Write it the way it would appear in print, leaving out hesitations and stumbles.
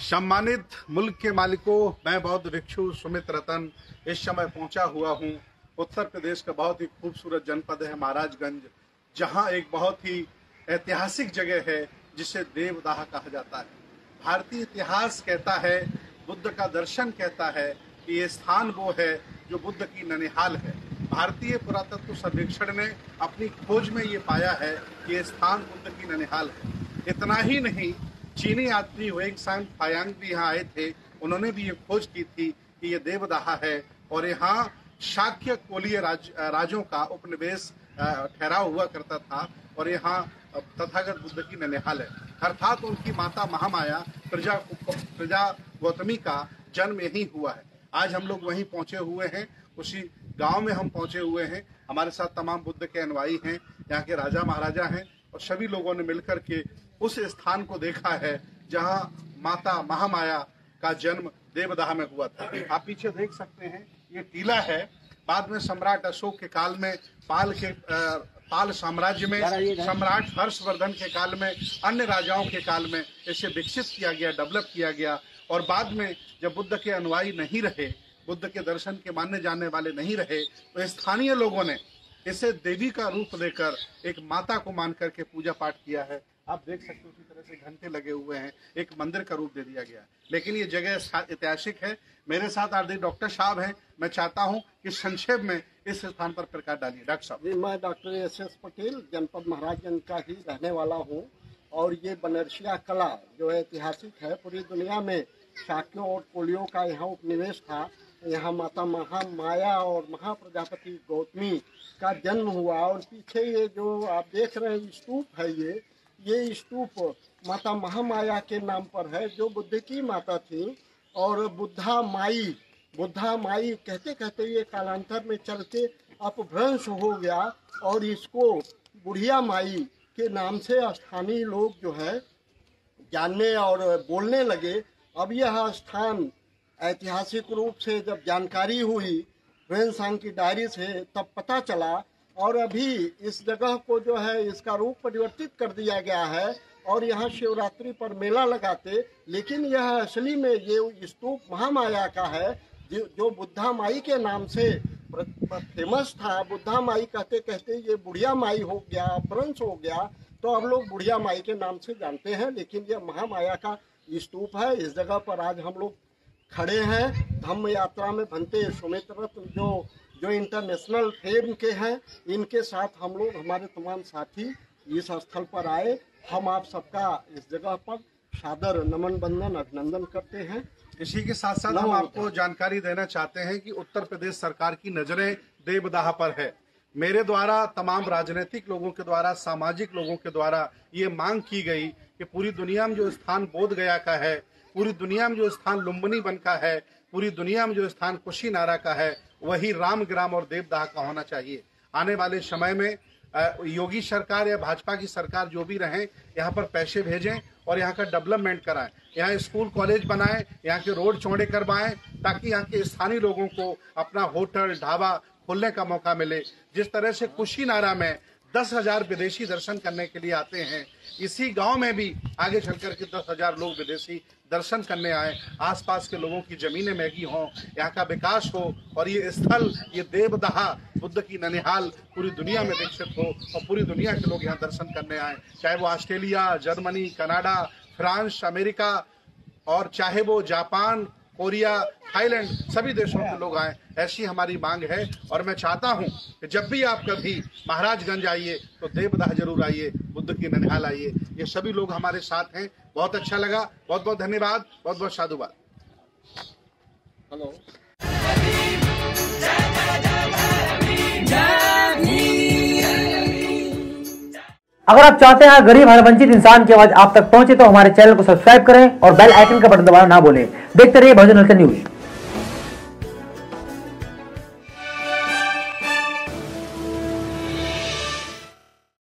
सम्मानित मुल्क के मालिकों, मैं बौद्ध भिक्षु सुमित रतन इस समय पहुंचा हुआ हूं। उत्तर प्रदेश का बहुत ही खूबसूरत जनपद है महाराजगंज, जहां एक बहुत ही ऐतिहासिक जगह है जिसे देवदाह कहा जाता है। भारतीय इतिहास कहता है, बुद्ध का दर्शन कहता है कि ये स्थान वो है जो बुद्ध की ननिहाल है। भारतीय पुरातत्व सर्वेक्षण ने अपनी खोज में ये पाया है कि ये स्थान बुद्ध की ननिहाल है। इतना ही नहीं, चीनी यात्री वेंगसान फायांग भी यहाँ आए थे। उन्होंने भी ये खोज की थी कि ये देवदाह है और यहाँ शाक्य कोलीय राजों का उपनिवेश ठहरा हुआ करता था और यहाँ तथागत बुद्ध की ननिहाल है। अर्थात उनकी माता महामाया प्रजा गौतमी का जन्म यहीं हुआ है। आज हम लोग वहीं पहुंचे हुए हैं, उसी गांव में हम पहुंचे हुए हैं। हमारे साथ तमाम बुद्ध के अनुयायी हैं, यहाँ के राजा महाराजा हैं और सभी लोगों ने मिलकर के उस स्थान को देखा है जहां माता महामाया का जन्म देवदाह में हुआ था। आप पीछे देख सकते हैं, ये टीला है। बाद में सम्राट अशोक के काल में, पाल साम्राज्य में, सम्राट हर्षवर्धन के काल में, अन्य राजाओं के काल में इसे विकसित किया गया, डेवलप किया गया। और बाद में जब बुद्ध के अनुयायी नहीं रहे, बुद्ध के दर्शन के मानने जाने वाले नहीं रहे, तो स्थानीय लोगों ने इसे देवी का रूप देकर एक माता को मान करके पूजा पाठ किया है। आप देख सकते हो, उसी तरह से घंटे लगे हुए हैं, एक मंदिर का रूप दे दिया गया है। लेकिन ये जगह ऐतिहासिक है। मेरे साथ आदरणीय डॉक्टर साहब हैं। मैं चाहता हूं कि संक्षेप में इस स्थान पर प्रकाश डालिए। डॉक्टर साहब। जी, मैं डॉक्टर एस पटेल, जनपद महाराजगंज का ही रहने वाला हूं। और ये बनारसिया कला जो ऐतिहासिक है, पूरी दुनिया में शाक्यों और कोलियों का यहाँ उपनिवेश था। यहाँ माता महामाया और महाप्रजापति गौतमी का जन्म हुआ। और पीछे ये जो आप देख रहे हैं स्तूप है, ये स्तूप माता महामाया के नाम पर है, जो बुद्ध की माता थी। और बुद्धा माई कहते कहते ये कालांतर में चल के अपभ्रंश हो गया और इसको बुढ़िया माई के नाम से स्थानीय लोग जो है जानने और बोलने लगे। अब यह स्थान ऐतिहासिक रूप से जब जानकारी हुई वेंगसान की डायरी से, तब पता चला। और अभी इस जगह को जो है इसका रूप परिवर्तित कर दिया गया है और यहाँ शिवरात्रि पर मेला लगाते। लेकिन यह असली में ये स्तूप महामाया का है, जो बुद्धा माई के नाम से फेमस था। बुद्धा माई कहते कहते ये बुढ़िया माई हो गया, अपभ्रंश हो गया, तो अब लोग बुढ़िया माई के नाम से जानते हैं। लेकिन यह महामाया का स्तूप है। इस जगह पर आज हम लोग खड़े हैं। धम्म यात्रा में भंते सुमित रत्न जो इंटरनेशनल फेम के हैं, इनके साथ हम लोग, हमारे तमाम साथी इस स्थल पर आए। हम आप सबका इस जगह पर सादर नमन बंदन अभिनंदन करते हैं। इसी के साथ साथ हम आपको जानकारी देना चाहते हैं कि उत्तर प्रदेश सरकार की नजरें देवदाह पर है। मेरे द्वारा, तमाम राजनीतिक लोगों के द्वारा, सामाजिक लोगों के द्वारा ये मांग की गई कि पूरी दुनिया में जो स्थान बोध गया का है, पूरी दुनिया में जो स्थान लुम्बिनी वन का है, पूरी दुनिया में जो स्थान कुशीनारा का है, वही रामग्राम और देवदाह का होना चाहिए। आने वाले समय में योगी सरकार या भाजपा की सरकार जो भी रहे, यहाँ पर पैसे भेजें और यहाँ का डेवलपमेंट कराएं, यहाँ स्कूल कॉलेज बनाएं, यहाँ के रोड चौड़े करवाएं, ताकि यहाँ के स्थानीय लोगों को अपना होटल ढाबा खोलने का मौका मिले। जिस तरह से कुशीनारा में 10,000 विदेशी दर्शन करने के लिए आते हैं, इसी गांव में भी आगे चलकर के 10,000 लोग विदेशी दर्शन करने आए, आसपास के लोगों की जमीनें महंगी हों, यहाँ का विकास हो और ये स्थल, ये देवदाह बुद्ध की ननिहाल पूरी दुनिया में विकसित हो और पूरी दुनिया के लोग यहाँ दर्शन करने आए, चाहे वो Australia, Germany, Canada, France, America और चाहे वो जापान, कोरिया, थाईलैंड, सभी देशों के लोग आए। ऐसी हमारी मांग है और मैं चाहता हूं कि जब भी आप कभी महाराजगंज आइए तो देवदाह जरूर आइए, बुद्ध की ननिहाल आइए। ये सभी लोग हमारे साथ हैं। बहुत अच्छा लगा। बहुत बहुत धन्यवाद, बहुत बहुत साधुवाद। हेलो। अगर आप चाहते हैं गरीब हर वंचित इंसान की आवाज आप तक पहुंचे तो हमारे चैनल को सब्सक्राइब करें और बेल आइकन का बटन दबाना ना भूलें। देखते रहिए बहुजन हलचल न्यूज।